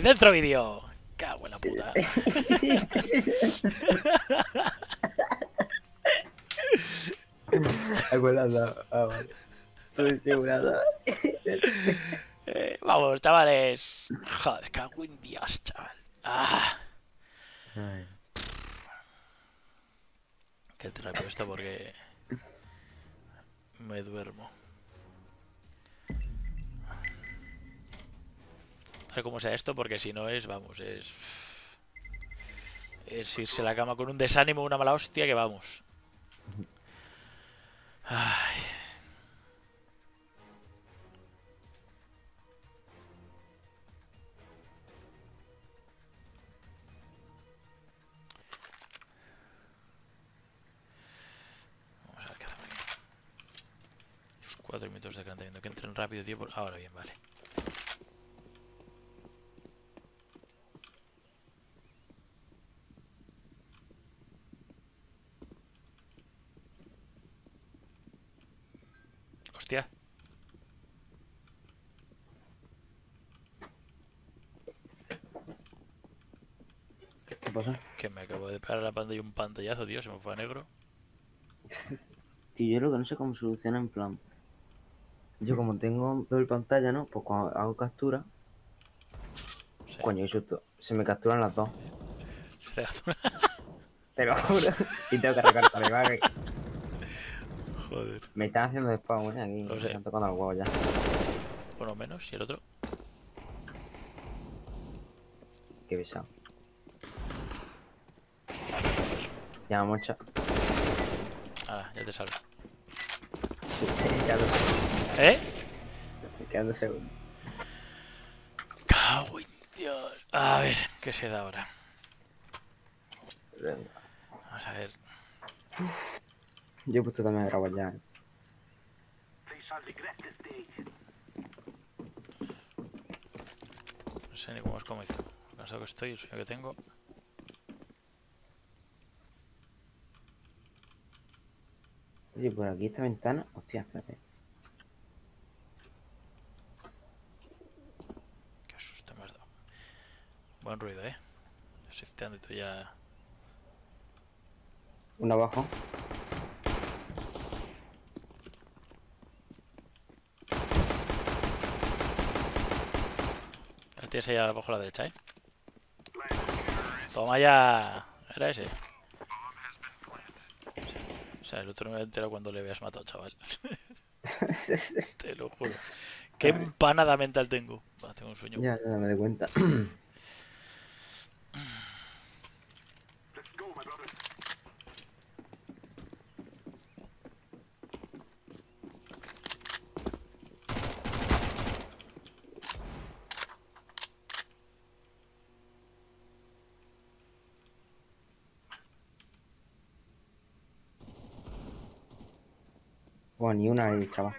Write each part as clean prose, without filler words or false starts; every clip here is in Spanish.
¡Dentro vídeo! Cago en la puta. Acuérdate. Ah, vale. Estoy seguro. Vamos, chavales. Joder, cago en Dios, chaval. Ah, Ay. qué rápido esto porque me duermo. A ver cómo sea esto porque si no es, vamos, es irse a la cama con un desánimo, una mala hostia que vamos. Ay. Vamos a ver qué hacemos aquí. Los 4 minutos de calentamiento. Que entren rápido, tío. Ahora bien, vale. Hostia. ¿Qué pasa? Que me acabo de pegar a la pantalla un pantallazo, tío. Se me fue a negro. Tío, yo lo que no sé cómo soluciona en plan. Yo como tengo doble pantalla, ¿no? Pues cuando hago captura, Sí. coño, eso se me capturan las dos. Se hace una... Te lo juro. Y tengo que recortar la imagen. Joder. Me están haciendo spawn, aquí. Lo Me sé. están tocando los huevos ya. Uno menos y el otro. Qué pesado. Ya, mocha. Ahora, ya te salgo. Quedando, ¿Eh? quedando segundo. Cago en Dios. A ver, ¿qué se da ahora? Venga. Vamos a ver. Yo he puesto también a grabar ya. No sé ni cómo es como hizo. Lo cansado que estoy, el sueño que tengo. Oye, por aquí esta ventana. Hostia, espérate. Qué susto me has dado. Buen ruido, Shifteando y tú ya. Uno abajo. La tienes ahí abajo a la derecha, Toma ya. Era ese. O sea, el otro no me entero cuando le veas matado, chaval. Te lo juro. Qué empanada mental tengo. Va, tengo un sueño. Ya, ya me doy cuenta. Bueno, ni una ahí, chaval.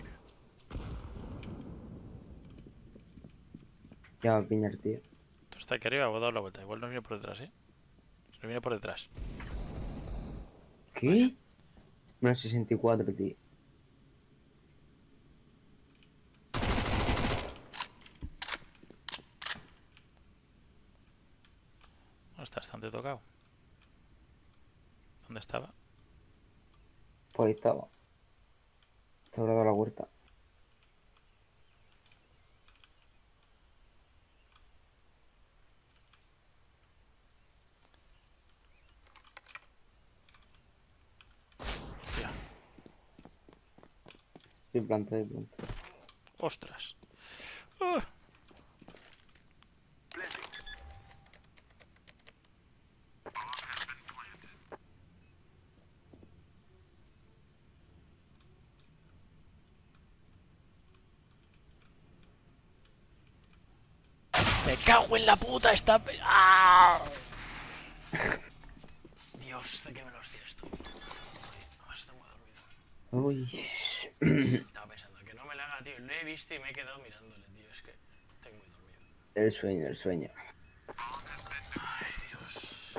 Ya va a piñar, tío. Tú está aquí arriba, voy a dar la vuelta. Igual nos viene por detrás, Nos viene por detrás. Vaya. ¿Qué? Menos 64, tío. No, está bastante tocado. ¿Dónde estaba? Pues ahí estaba. Te habrá dado la vuelta. Hostia. De planta, de planta. Ostras. ¡Ah! ¡Me cago en la puta! Está... ¡Ah! Dios, ¿de qué me los tienes tú? Además está muy dormido. Uy. Estaba pensando que no me la haga, tío. Lo he visto y me he quedado mirándole, tío. Es que estoy muy dormido. El sueño, el sueño. Ay, Dios.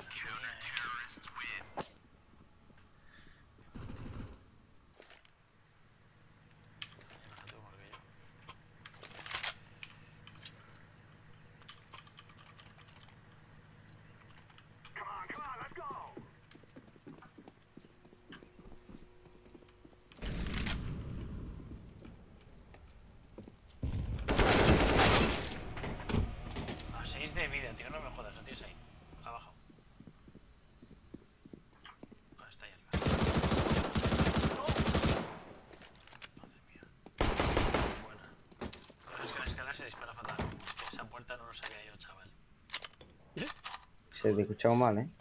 lo sabía yo, chaval. Se te escuchaba mal, ¿eh?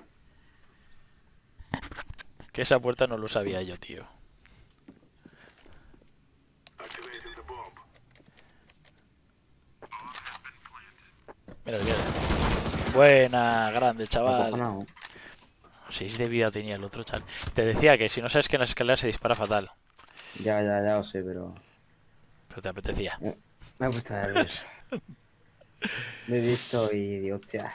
Que esa puerta no lo sabía yo, tío. Mira, mira. Buena, grande, chaval. Acojonado. 6 de vida tenía el otro, chaval. Te decía que si no sabes que en las escaleras se dispara fatal. Ya lo sé, pero... Pero te apetecía. Me he puesto nervioso. Lo he visto y digo, hostia.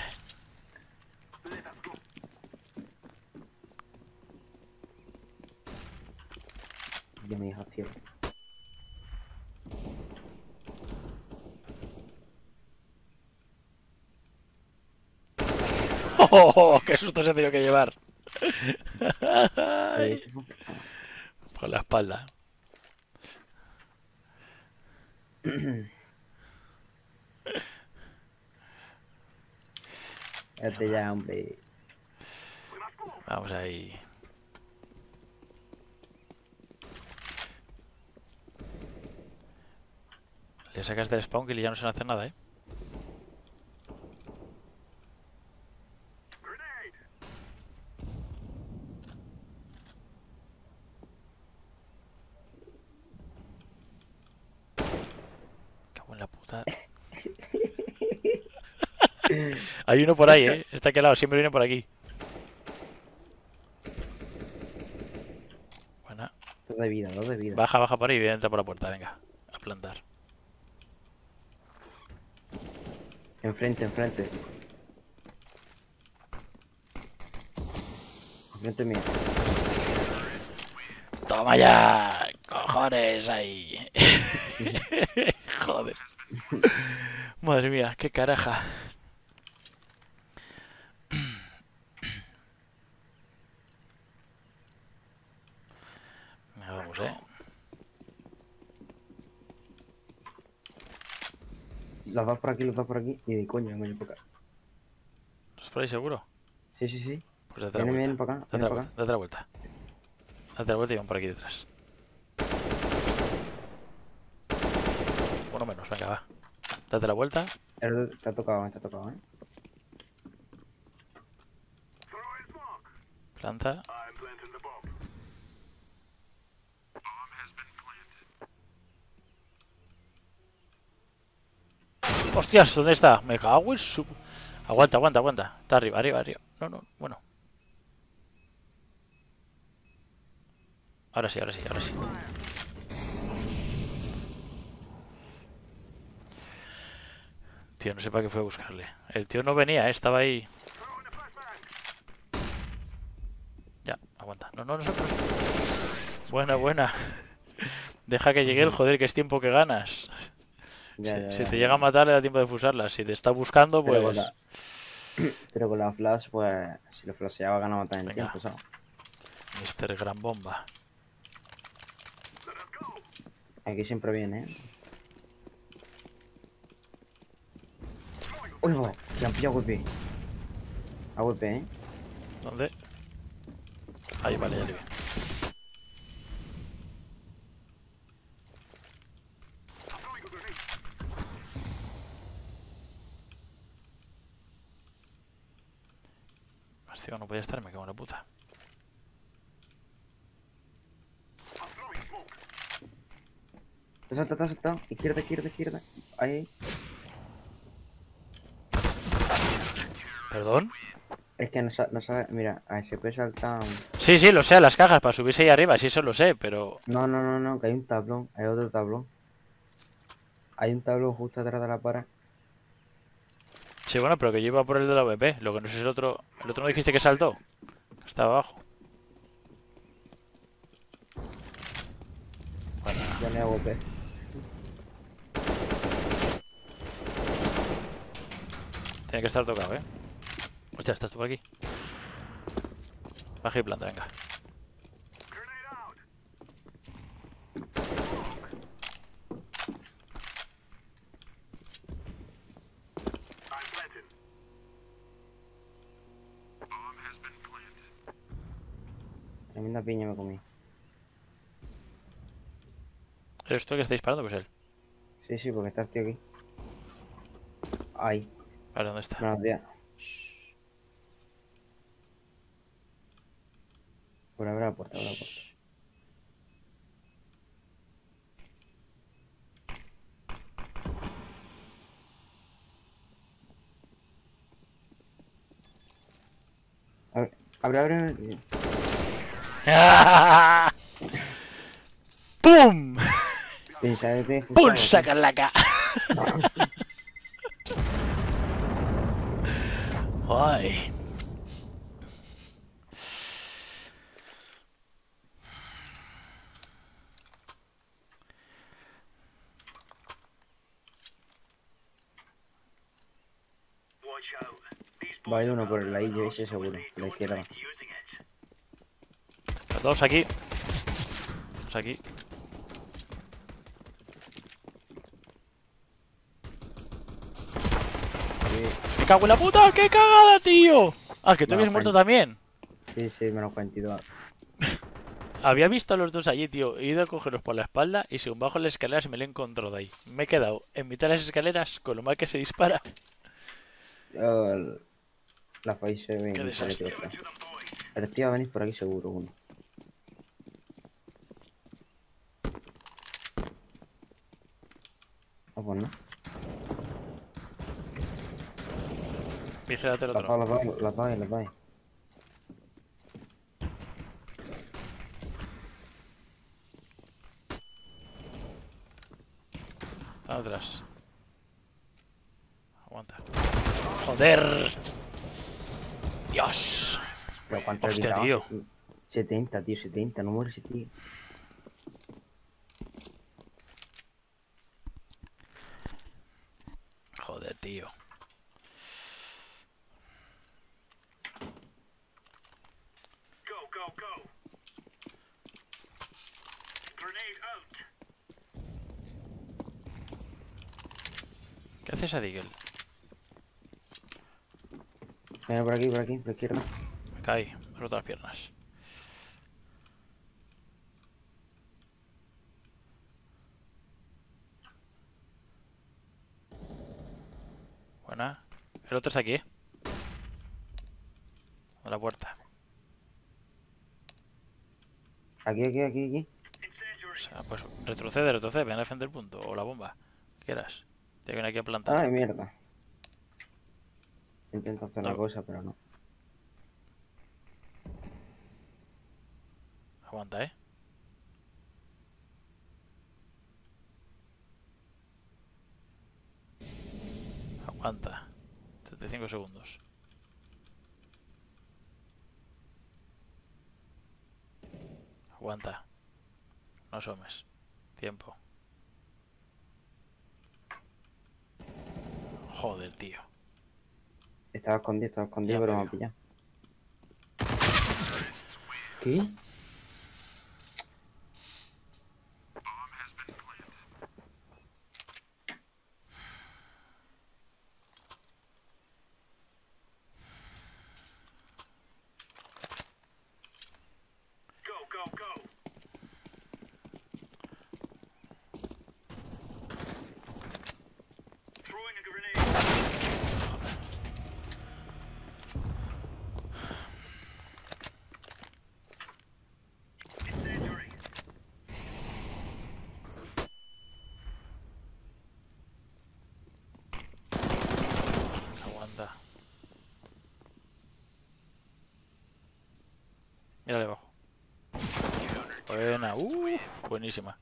Yo me dijo, tío. ¡Oh! ¡Qué susto se ha tenido que llevar! Por la espalda. Este ya, hombre. Vamos ahí. Le sacas del spawn kill y ya no se hace nada, ¿eh? Cago en la puta. Hay uno por ahí, ¿eh? Está aquí al lado, siempre viene por aquí. Buena. Dos de vida, dos de vida. Baja, baja por ahí y entra por la puerta, venga. A plantar. Enfrente, enfrente. Enfrente mío. ¡Toma ya! ¡Cojones ahí! Joder. Madre mía, qué caraja. Vamos, Los dos por aquí, los dos por aquí. Y de coño, coño, por acá. ¿Estás por ahí seguro? Sí, sí, sí. Pues date la Vienen vuelta. para acá, Date vienen la para vuelta, acá. date la vuelta. Date la vuelta y van por aquí detrás. Uno menos, venga, va. Date la vuelta. Te ha tocado, ¿eh? Planta. ¡Hostias! ¿Dónde está? Me cago en su... Aguanta, aguanta, aguanta. Está arriba, arriba, arriba. No, no, bueno. Ahora sí, ahora sí, ahora sí. Tío, no sé para qué fue a buscarle. El tío no venía, estaba ahí. Ya, aguanta. No, no, nosotros. Buena, buena. Deja que llegue el joder, que es tiempo que ganas. Si te llega a matar, le da tiempo de fusarla. Si te está buscando, Pero pues. pero con la flash, pues. Si lo flasheaba, ganaba también Venga. tiempo, ¿sabes? Mr. Gran Bomba. Aquí siempre viene, ¿eh? Uy, va, que han pillado golpe. A golpe, ¿eh? ¿Dónde? Ahí, vale, ya le vi. Hostia, no podía estar, me cago en la puta. Te ha saltado. Izquierda, izquierda, izquierda. Ahí. ¿Perdón? Es que no sabe. Mira, ahí se puede saltar. Sí, sí, lo sé, a las cajas para subirse ahí arriba, sí, eso lo sé, pero. No, que hay un tablón. Hay otro tablón. Hay un tablón justo atrás de la pared. Sí, bueno, pero que yo iba por el de la VP. Lo que no sé es el otro. ¿El otro no dijiste que saltó? Que estaba abajo. Bueno, Ya me hago golpe. tiene que estar tocado, ¿eh? Hostia, ¿estás tú por aquí? Baja y planta, venga. Tremenda piña me comí. ¿Eres tú el que está disparando? Pues él. Sí, porque está el tío aquí. Ahí. Vale, ¿dónde está? Buenos días. Por abrir la puerta, abre la puerta. Abre. ¡Pum! Pensaba que ¡Pum! ¡Saca la ca! ¡Ay! Va a ir uno por el ladillo ese seguro, por la izquierda. Dos aquí. Dos aquí. ¡Me cago en la puta! ¡Qué cagada, tío! Ah, que tú habías muerto también. Sí, menos 42. Había visto a los dos allí, tío. He ido a cogerlos por la espalda y según bajo las escaleras me lo he encontrado ahí. Me he quedado en mitad de las escaleras con lo mal que se dispara. La Face se ve Qué mucho que desastre. otra. El tío va a venir por aquí seguro uno. Ah, pues no. Vigílate el Las otro. dos. Está atrás. Aguanta. ¡Joder! ¡Dios! Pero cuánto he Hostia, quitado. tío. 70, tío, 70. No muere ese tío. Joder, tío. ¿Qué haces a Deagle? Mira por aquí, por la izquierda. Me cae. Me he roto las piernas. Buena. El otro está aquí, ¿eh? A la puerta. Aquí. O sea, pues retrocede. Ven a defender el punto. O la bomba. ¿Qué quieras? Te viene aquí a plantar. Ay, mierda. Intento hacer una No. cosa, pero no. Aguanta, ¿eh? Aguanta. 35 segundos. Aguanta. No asomes. Tiempo. Joder, tío. Estaba escondido, Ya pero me me ha vio. pillado. ¿Qué? Aguanta. Mírale abajo. Buena. Buenísima.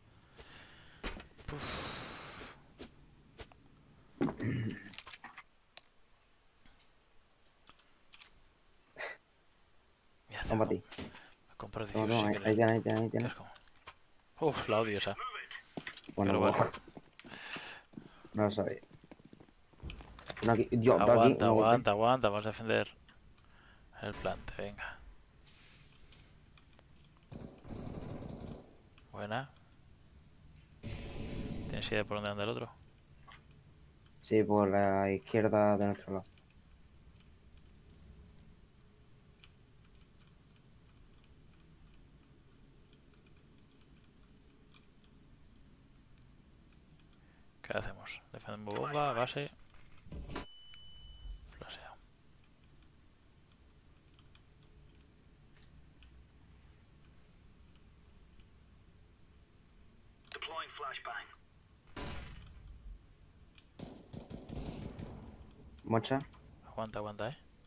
Mira, Vamos a ti. me compro No, diffuse si quieres. ahí Que tienes. es como... Uf, la odio esa. Bueno, Pero bueno. no lo sabía. Uno aquí, Dios, dos aquí, Aguanta, uno golpe. aguanta. Vamos a defender el plante, venga. Buena. ¿Tienes idea por dónde anda el otro? Sí, por la izquierda de nuestro lado. ¿Qué hacemos? Defendemos bomba, base. Mocha. Aguanta, aguanta,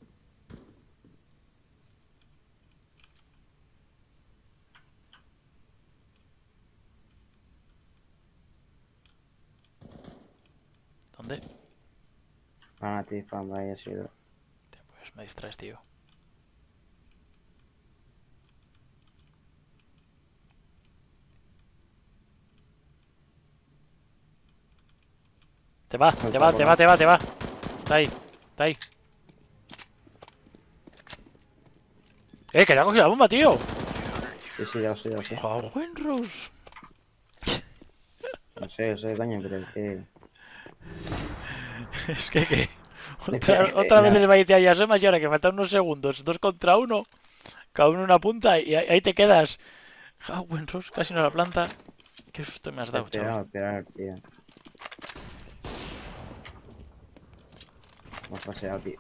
¿Dónde? Ah, tío, cuando haya sido. Pues me distraes, tío. Te va, te va, te va, te va, te va. Está ahí, está ahí. Que le ha cogido la bomba, tío. Sí, sí, ya lo sé, ya lo sé. Joder, buen Rus. No sé, coño, pero es que... Es que... Es que, Otra vez nada, el Valle a Semas y ahora que faltan unos segundos. 2 contra 1. Cada uno en una punta y ahí te quedas. Buen Rus, casi no la planta. Qué susto me has dado, chaval. esperar, tío. Me has paseado, tío.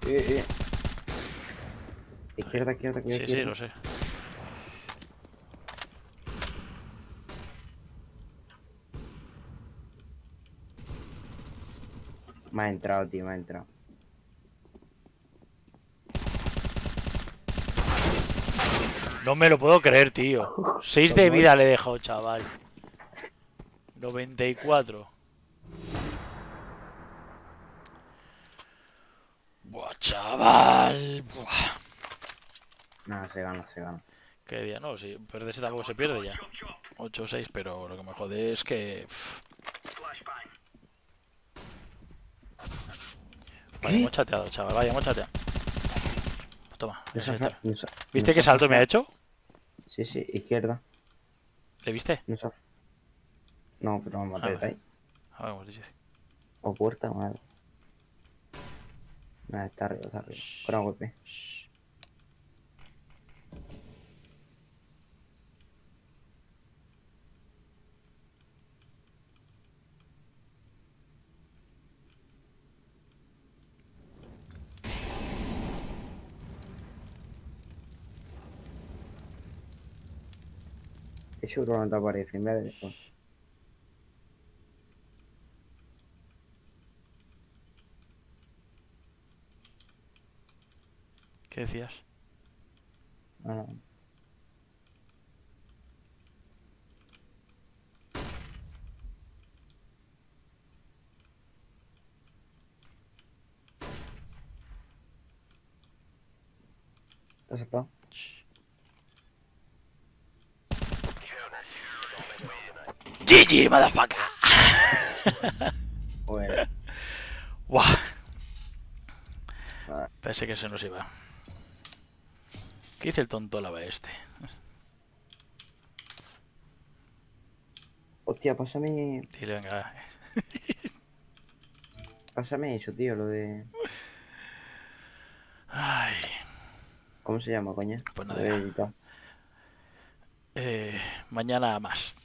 Izquierda, izquierda, Sí, sí, izquierda. lo sé. Me ha entrado, tío, me ha entrado. No me lo puedo creer, tío. 6 de vida le he dejado, chaval. 94. Buah, chaval. Buah. Nada, se gana, se gana. Qué día, no, si perderse tampoco se pierde ya. 8-6, pero lo que me jode es que... Vaya, hemos chateado, chaval, vaya, hemos chateado. Toma, ¿viste qué salto me ha hecho? Sí, sí, izquierda. ¿Le viste? No, pero me maté de ahí. A ver, hemos dicho. O puerta o algo. Nada, está arriba, está arriba. Con un golpe. Es seguro no te aparece en vez de después. ¿Qué decías? No, no. ¿Has estado? GG, motherfucker. Bueno. Buah, Vale. pensé que se nos iba. ¿Qué dice el tonto lava este? Hostia, pásame. Dile, venga. Pásame eso, tío, lo de. Ay, ¿Cómo se llama, coña? pues Lo nada, de venga. editar. Mañana más.